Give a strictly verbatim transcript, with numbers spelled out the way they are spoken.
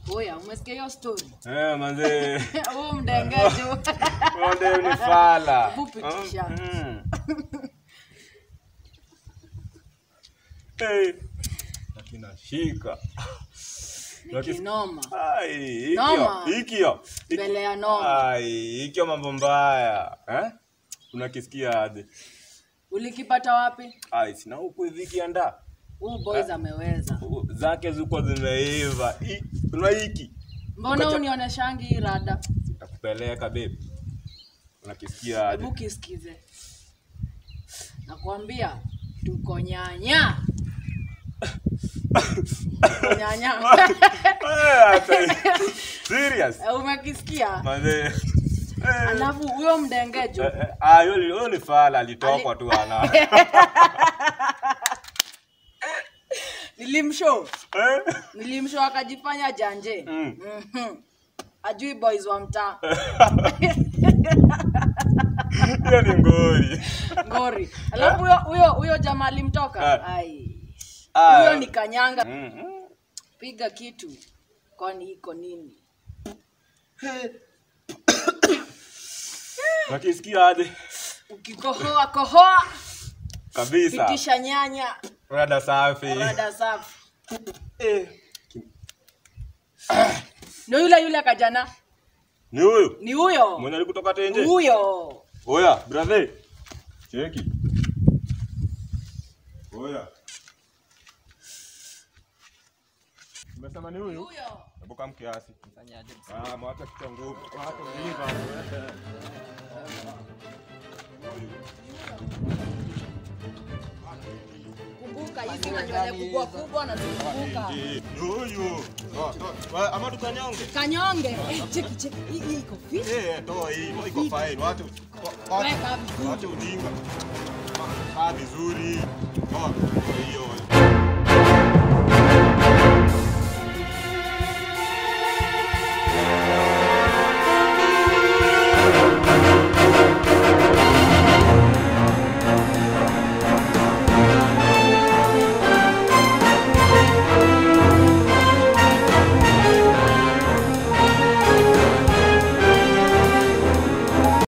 Oya, umesikia hiyo story? Eh, manze. Wewe mdengejo. Wewe ni fala. Bupitisha. Hey. Lakini shika. Noma. Ai, ikio, ikio. Mbele ya noma. Ai, ikio mambo mbaya. Eh? Unakisikia aje? Ulikipata wapi? Ai, sina huko hivi kianda. Huyu boys ameweza. Zake zuko zimeiva. Una hiki. Mbona unioneshangi rada? Nitakupeleka babe. Unakisikia aje? Hebu kisikize. Nakwambia tuko nyanya. Nyanya. Serious? Umekisikia? Manze. Alafu huyo mdengejo. Ah, yule ni fala alitokwa tu ana. Nilimshow. Eh? Nilimshow akajifanya janje. Mhm. Mm Ajui boys wa mtaa. Hiyo ni ngori. Ngori. Alafu huyo huyo huyo jamaa alimtoka. Ai. Huyo ni kanyanga. Mm. Piga kitu. Kwani iko nini? Wakisikia aje? Ukikohoa kohoa kabisa. Pitisha nyanya. Rada safi. Rada safi. Eh. Ndio yule yule kajana. Ni huyo? Ni huyo. Mwenye alikutoka tenje? Huyo. Oya, brother. Cheki. Oya. Umesema ni huyo? Huyo. Hebu kama kiasi. Fanyaje? Ah, mwacha kichwa nguvu. Hata mliva. Kumbuka hizi nywele kubwa kubwa na kumbuka. Huyo. Toa, ama tukanyonge. Kanyonge. Eh, cheki cheki. Hii iko fit. Eh, toa hii, iko fine. Watu watu ujinga. Ah, vizuri. Oh, hiyo.